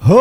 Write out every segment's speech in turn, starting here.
हो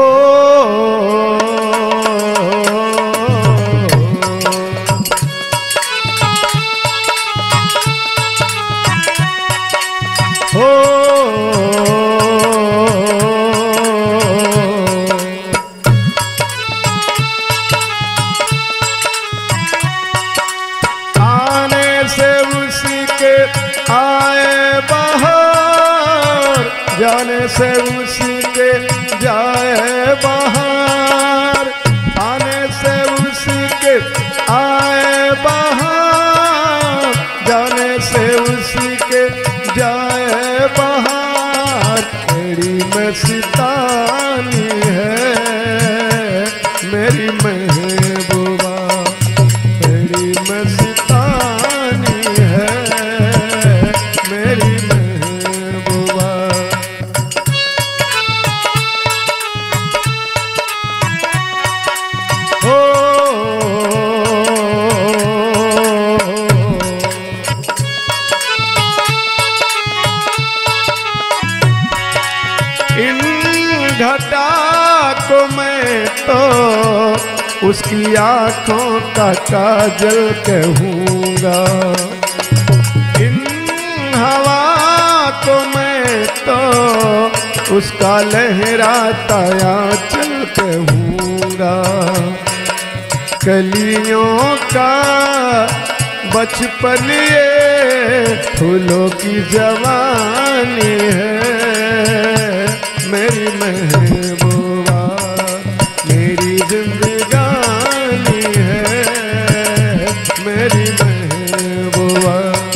जाने से उसी के जाए बाहर, आने से उसी के आए बाहर, जाने से उसी के जाए बाहर। मेरी मस्तानी है मेरी महबूबा, मेरी मस्तानी है मेरी महबूबा। घटा को मैं तो उसकी आंखों का काजल कहूँगा, इन हवा को मैं तो उसका लहराता आंचल कहूँगा। कलियों का बचपन ये फूलों की जवानी है मेरी महबूबा, मेरी जिंदगानी है मेरी महबूबा।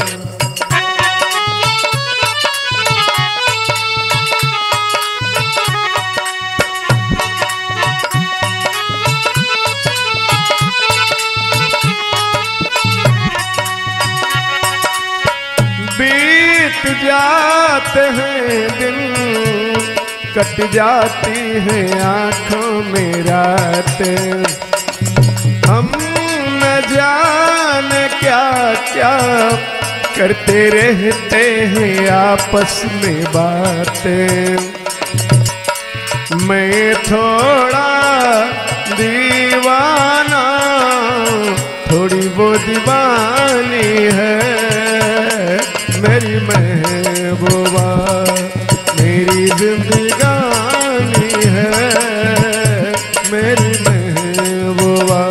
बीत जाते हैं दिन, कट जाती है आँखों में रातें, हम न जाने क्या क्या करते रहते हैं आपस में बातें। मैं थोड़ा दीवाना, थोड़ी वो दीवानी है मेरी महबूबा, मेरी जिंदगानी है मेरी महबूबा।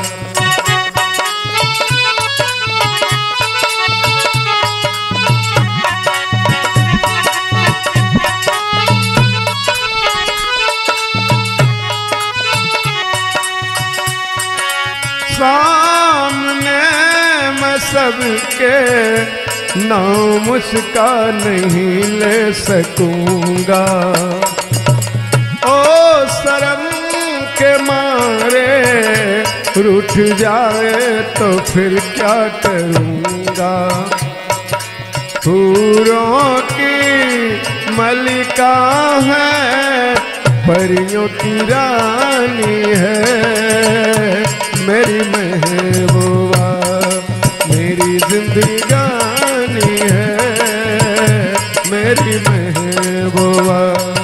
सामने मैं सबके नाम उसका नहीं ले सकूंगा, ओ शर्म के मारे रूठ जाए तो फिर क्या करूंगा। हूरों की मलिका है, परियों की रानी है मेरी महबूबा, मेरी जिंदगानी है मेरी महबूबा।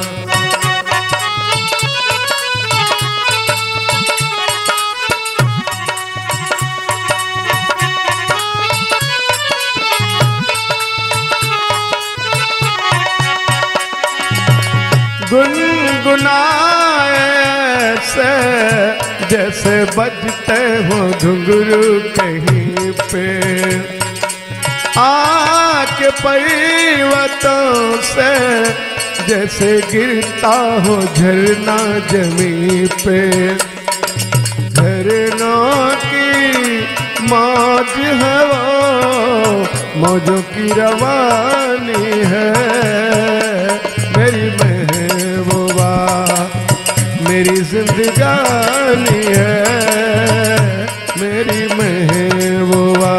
गुनगुनाए से जैसे बजते हो घुंघरू कहीं पे, आके पर्वतों से जैसे गिरता हो झरना जमीन पे। झरनों की मौज है वो, मौजों की रवानी है मेरी महबूबा, मेरी जिंदगानी है मेरी महबूबा।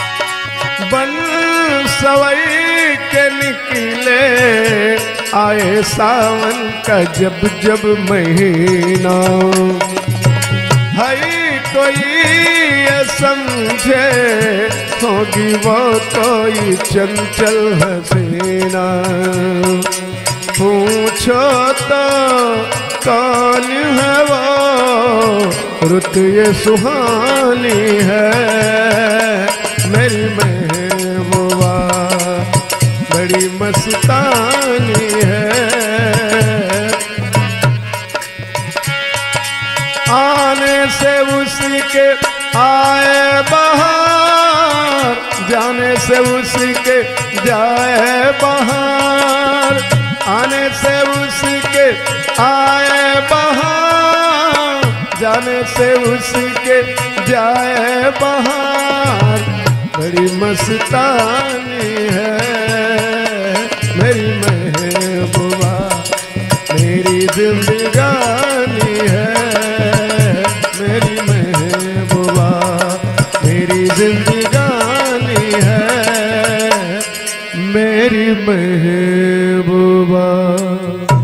बन सवई के निकले आए आए सावन का जब जब महीना, है कोई ये समझे होगी वो कोई चंचल हसीना। पूछो तो कौन है वो, रुत ये सुहानी है मेरी महबूबा, बड़ी मस्तानी है। आने से उसके आए बहार, जाने से उसके जाए बहार, आने से उसके आए बहार, जाने से उसके जाए बहार, बड़ी मस्तानी है मेरी महबूबा, मेरी जिंदगानी है मेरी महबूबा, मेरी जिंदगानी है मेरी महबूबा।